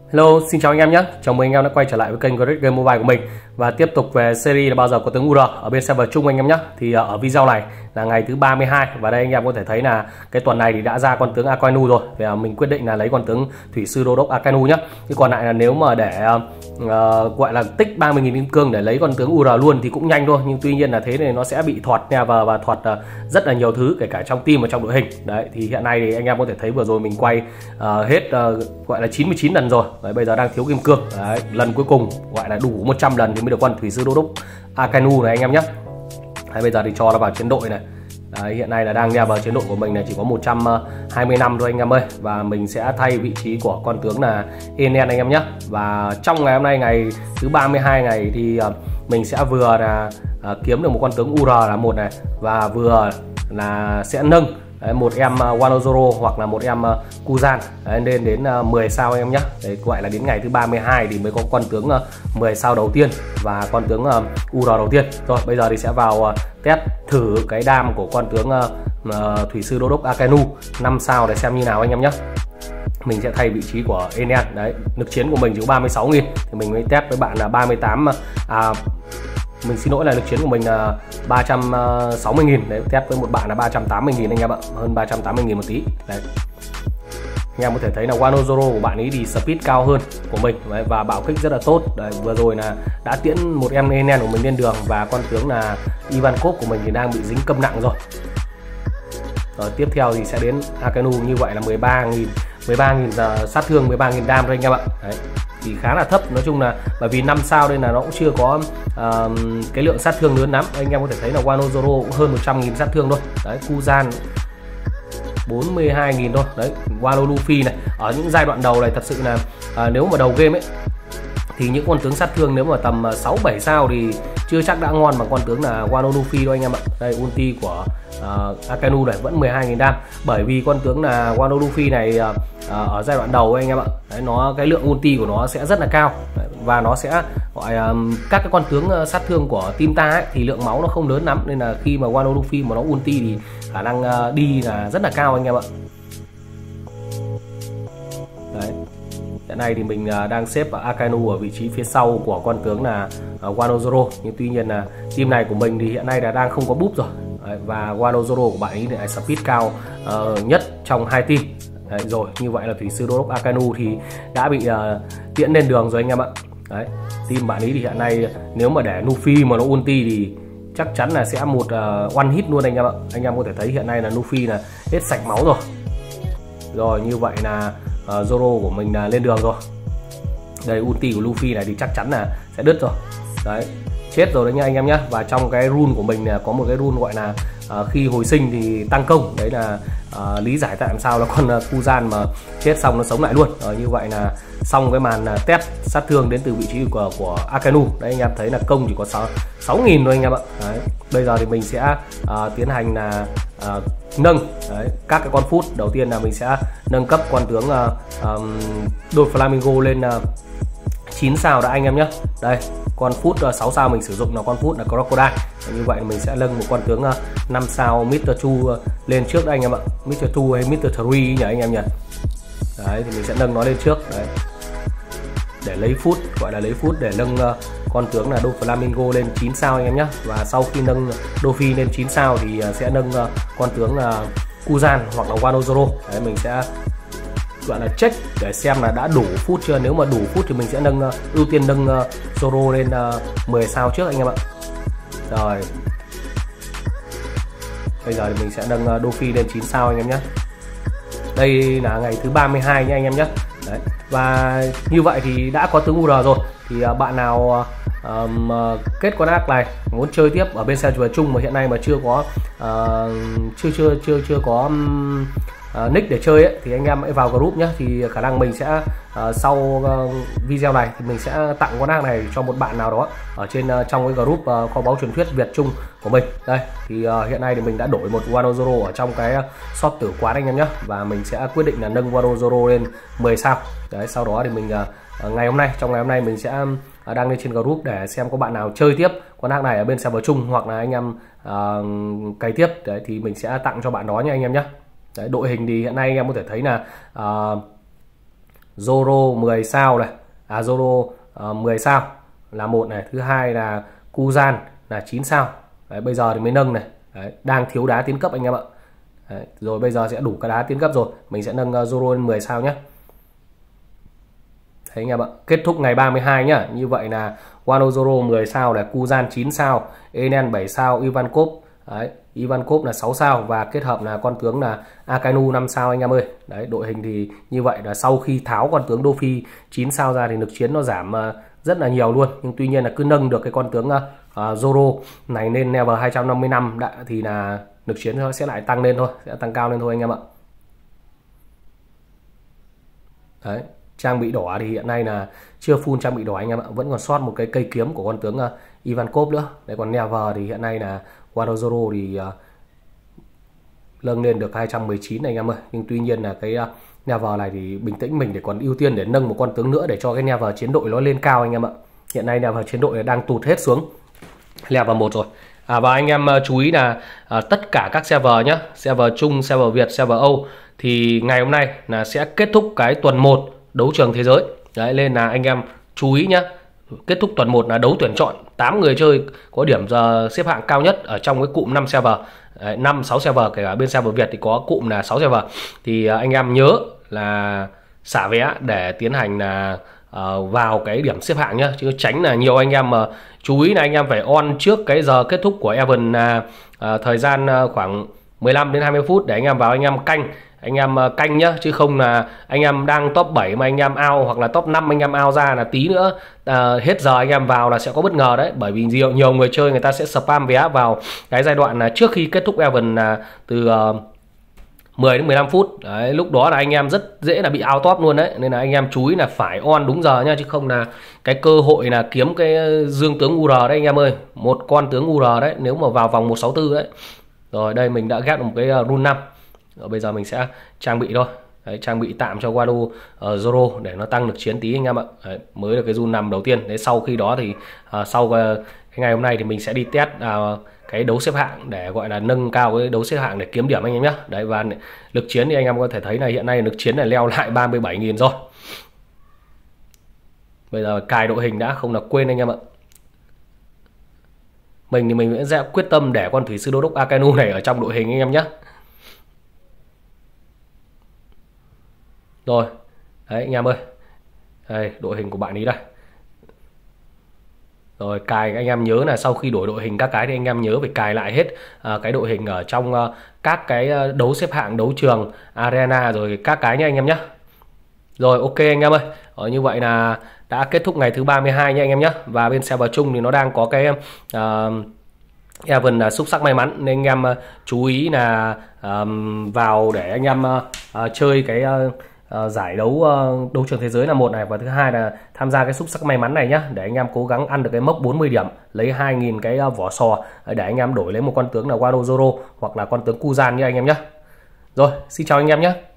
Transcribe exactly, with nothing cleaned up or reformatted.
Hello, xin chào anh em nhé. Chào mừng anh em đã quay trở lại với kênh Great Game Mobile của mình và tiếp tục về series là bao giờ có tướng u rờ ở bên server chung anh em nhé. Thì ở video này là ngày thứ ba mươi hai và đây anh em có thể thấy là cái tuần này thì đã ra con tướng Akainu rồi. Thì mình quyết định là lấy con tướng thủy sư đô đốc Akainu nhé. Chứ còn lại là nếu mà để uh, gọi là tích ba mươi nghìn kim cương để lấy con tướng u rờ luôn thì cũng nhanh thôi, nhưng tuy nhiên là thế này nó sẽ bị thọt nha và và thọt uh, rất là nhiều thứ kể cả trong team và trong đội hình. Đấy thì hiện nay thì anh em có thể thấy vừa rồi mình quay uh, hết uh, gọi là chín mươi chín lần rồi. Đấy, bây giờ đang thiếu kim cương. Đấy, lần cuối cùng gọi là đủ một trăm lần thì mới được con thủy sư đô đốc Akainu này anh em nhé. Đấy, bây giờ thì cho nó vào chiến đội này. Đấy, hiện nay là đang nha vào chiến đội của mình là chỉ có một trăm hai mươi năm thôi anh em ơi, và mình sẽ thay vị trí của con tướng là Enen anh em nhé. Và trong ngày hôm nay ngày thứ ba mươi hai ngày thì uh, mình sẽ vừa là uh, kiếm được một con tướng u rờ là một này, và vừa là sẽ nâng Đấy, một em uh, Wanozoro hoặc là một em uh, Kuzan Đấy, lên đến uh, mười sao anh em nhé. Đấy, gọi là đến ngày thứ ba mươi hai thì mới có con tướng uh, mười sao đầu tiên và con tướng uh, u rờ đầu tiên. Rồi bây giờ thì sẽ vào uh, test thử cái đam của con tướng uh, uh, thủy sư đô đốc Akainu năm sao để xem như nào anh em nhé. Mình sẽ thay vị trí của Enen. Đấy, lực chiến của mình chỉ có ba mươi sáu nghìn thì mình mới test với bạn là ba mươi tám à, mình xin lỗi là lực chiến của mình là ba trăm sáu mươi nghìn. Đấy, test với một bạn là ba trăm tám mươi nghìn anh em ạ, hơn ba trăm tám mươi nghìn một tí. Đấy, anh em có thể thấy là Wanozoro của bạn ấy thì speed cao hơn của mình. Đấy, và bạo kích rất là tốt. Đấy, vừa rồi là đã tiễn một em Enen của mình lên đường và con tướng là Ivankov của mình thì đang bị dính câm nặng rồi. Rồi tiếp theo thì sẽ đến Akainu, như vậy là mười ba nghìn mười ba nghìn sát thương, mười ba nghìn đam thôi anh em ạ. Đấy, thì khá là thấp, nói chung là bởi vì năm sao đây là nó cũng chưa có uh, cái lượng sát thương lớn lắm. Anh em có thể thấy là Wanozoro cũng hơn một trăm nghìn sát thương thôi. Đấy, Kuzan bốn mươi hai nghìn thôi. Đấy, Wano Luffy này ở những giai đoạn đầu này thật sự là uh, nếu mà đầu game ấy thì những con tướng sát thương nếu mà tầm sáu bảy sao thì chưa chắc đã ngon bằng con tướng là Wano Luffy đâu anh em ạ. Đây, ulti của uh, Akainu này vẫn mười hai nghìn đam, bởi vì con tướng là Wano Luffy này uh, ở giai đoạn đầu anh em ạ. Đấy, nó cái lượng ulti của nó sẽ rất là cao. Đấy, và nó sẽ gọi um, các cái con tướng uh, sát thương của team ta ấy, thì lượng máu nó không lớn lắm, nên là khi mà Wano Luffy mà nó ulti thì khả năng uh, đi là rất là cao anh em ạ. Đấy, hiện nay thì mình uh, đang xếp Akainu ở vị trí phía sau của con tướng là uh, Wanozoro, nhưng tuy nhiên là team này của mình thì hiện nay là đang không có búp rồi. Đấy, và Wanozoro của bạn ấy lại speed cao uh, nhất trong hai team. Đấy, rồi như vậy là thủy sư đô đốc Akainu thì đã bị uh, tiễn lên đường rồi anh em ạ. Đấy, team bạn ấy thì hiện nay nếu mà để Luffy mà nó ulti thì chắc chắn là sẽ một uh, one hit luôn anh em ạ. Anh em có thể thấy hiện nay là Luffy là hết sạch máu rồi. Rồi như vậy là uh, Zoro của mình là lên đường rồi. Đây, ulti của Luffy này thì chắc chắn là sẽ đứt rồi. Đấy, chết rồi đấy nha anh em nhé. Và trong cái rune của mình là có một cái rune gọi là uh, khi hồi sinh thì tăng công. Đấy là uh, lý giải tại làm sao là con uh, Kuzan mà chết xong nó sống lại luôn. uh, Như vậy là xong cái màn uh, test sát thương đến từ vị trí của, của Akainu. Đấy, anh em thấy là công chỉ có sáu nghìn thôi anh em ạ. Đấy, bây giờ thì mình sẽ uh, tiến hành là uh, nâng đấy, các cái con food. Đầu tiên là mình sẽ nâng cấp con tướng uh, um, đôi Flamingo lên uh, chín sao đã anh em nhé. Đây, con food uh, sáu sao mình sử dụng là con food là Crocodile. Như vậy mình sẽ nâng một con tướng uh, năm sao mít tơ Chu uh, lên trước đây anh em ạ. mít tơ Chu hay mít tơ Three nhỉ anh em nhỉ. Đấy, thì mình sẽ nâng nó lên trước đấy, để lấy food, gọi là lấy food để nâng uh, con tướng là Doflamingo lên chín sao anh em nhé. Và sau khi nâng Dofi lên chín sao thì uh, sẽ nâng uh, con tướng là Kuzan hoặc là Wanozoro. Đấy, mình sẽ gọi là check để xem là đã đủ phút chưa. Nếu mà đủ phút thì mình sẽ nâng uh, ưu tiên nâng uh, Zoro lên uh, mười sao trước anh em ạ. Rồi bây giờ thì mình sẽ nâng uh, Dofi lên chín sao anh em nhé. Đây là ngày thứ ba mươi hai nha anh em nhé. Đấy, và như vậy thì đã có tướng u rờ rồi. Thì uh, bạn nào uh, um, uh, kết con ác này muốn chơi tiếp ở bên server chung mà hiện nay mà chưa có uh, chưa chưa chưa chưa có um, Uh, nick để chơi ấy, thì anh em hãy vào group nhé. Thì khả năng mình sẽ uh, sau uh, video này thì mình sẽ tặng con ác này cho một bạn nào đó ở trên uh, trong cái group uh, kho báu truyền thuyết Việt Trung của mình. Đây thì uh, hiện nay thì mình đã đổi một Wanozoro ở trong cái uh, shop tử quán anh em nhé, và mình sẽ quyết định là nâng Wanozoro lên mười sao. Đấy, sau đó thì mình uh, ngày hôm nay trong ngày hôm nay mình sẽ uh, đăng lên trên group để xem có bạn nào chơi tiếp con ác này ở bên server chung hoặc là anh em uh, cày tiếp. Đấy, thì mình sẽ tặng cho bạn đó nha anh em nhé. Đấy, đội hình thì hiện nay anh em có thể thấy là uh, Zoro mười sao này, à Zoro uh, mười sao là một này, thứ hai là Kuzan là chín sao. Đấy, bây giờ thì mới nâng này. Đấy, đang thiếu đá tiến cấp anh em ạ. Đấy, rồi bây giờ sẽ đủ cái đá tiến cấp rồi, mình sẽ nâng uh, Zoro lên mười sao nhé. Thấy anh em ạ, kết thúc ngày ba mươi hai nhá. Như vậy là Wano Zoro mười sao là Kuzan chín sao, Enen bảy sao, Ivankov đấy, Ivankov là sáu sao và kết hợp là con tướng là Akainu năm sao anh em ơi. Đấy, đội hình thì như vậy là sau khi tháo con tướng Dofi chín sao ra thì lực chiến nó giảm uh, rất là nhiều luôn, nhưng tuy nhiên là cứ nâng được cái con tướng uh, Zoro này lên level hai trăm năm mươi lăm đã, thì là lực chiến nó sẽ lại tăng lên thôi, sẽ tăng cao lên thôi anh em ạ. Đấy, trang bị đỏ thì hiện nay là chưa full trang bị đỏ anh em ạ, vẫn còn sót một cái cây kiếm của con tướng uh, Ivankov nữa. Đấy, còn level thì hiện nay là Wano Zoro thì uh, nâng lên được hai trăm mười chín này anh em ơi, nhưng tuy nhiên là cái uh, level này thì bình tĩnh mình để còn ưu tiên để nâng một con tướng nữa để cho cái level chiến đội nó lên cao anh em ạ. Hiện nay level chiến đội đang tụt hết xuống level một rồi. À, và anh em uh, chú ý là uh, tất cả các server nhá, server Trung, server Việt, server Âu thì ngày hôm nay là sẽ kết thúc cái tuần một đấu trường thế giới. Đấy, nên là anh em chú ý nhá. Kết thúc tuần một là đấu tuyển chọn tám người chơi có điểm giờ xếp hạng cao nhất ở trong cái cụm năm server. Đấy, năm sáu server, kể cả bên server Việt thì có cụm là sáu server. Thì uh, anh em nhớ là xả vé để tiến hành là uh, vào cái điểm xếp hạng nhá, chứ tránh là nhiều anh em mà uh, chú ý là anh em phải on trước cái giờ kết thúc của event là uh, thời gian uh, khoảng mười lăm đến hai mươi phút để anh em vào anh em canh. Anh em canh nhá, chứ không là anh em đang top bảy mà anh em out hoặc là top năm anh em out ra là tí nữa à, hết giờ anh em vào là sẽ có bất ngờ đấy. Bởi vì nhiều nhiều người chơi người ta sẽ spam vé vào cái giai đoạn là trước khi kết thúc event là từ uh, mười đến mười lăm phút. Đấy, lúc đó là anh em rất dễ là bị out top luôn đấy. Nên là anh em chú ý là phải on đúng giờ nha, chứ không là cái cơ hội là kiếm cái dương tướng u rờ đấy anh em ơi. Một con tướng u rờ đấy nếu mà vào vòng một sáu tư đấy. Rồi đây mình đã ghép được một cái uh, rune năm. Rồi, bây giờ mình sẽ trang bị thôi. Đấy, trang bị tạm cho Wano uh, Zoro để nó tăng lực chiến tí anh em ạ. Đấy, mới là cái rune năm đầu tiên. Đấy, sau khi đó thì uh, sau uh, cái ngày hôm nay thì mình sẽ đi test uh, cái đấu xếp hạng để gọi là nâng cao cái đấu xếp hạng để kiếm điểm anh em nhé. Đấy, và lực chiến thì anh em có thể thấy là hiện nay lực chiến này leo lại ba mươi bảy nghìn rồi. Bây giờ cài đội hình đã, không là quên anh em ạ. Mình thì mình sẽ quyết tâm để con thủy sư đô đốc Akainu này ở trong đội hình anh em nhé. Rồi, đấy anh em ơi, đây đội hình của bạn ấy đây. Rồi cài, anh em nhớ là sau khi đổi đội hình các cái thì anh em nhớ phải cài lại hết uh, cái đội hình ở trong uh, các cái đấu xếp hạng, đấu trường, arena rồi các cái nha anh em nhé. Rồi ok anh em ơi, ở như vậy là đã kết thúc ngày thứ ba mươi hai nha anh em nhé. Và bên server chung thì nó đang có cái uh, event là xúc sắc may mắn, nên anh em uh, chú ý là uh, vào để anh em uh, uh, chơi cái uh, Uh, giải đấu uh, đấu trường thế giới là một này, và thứ hai là tham gia cái xúc sắc may mắn này nhá, để anh em cố gắng ăn được cái mốc bốn mươi điểm, lấy hai nghìn cái uh, vỏ sò để anh em đổi lấy một con tướng là Wano Zoro hoặc là con tướng Kuzan nha anh em nhé. Rồi xin chào anh em nhé.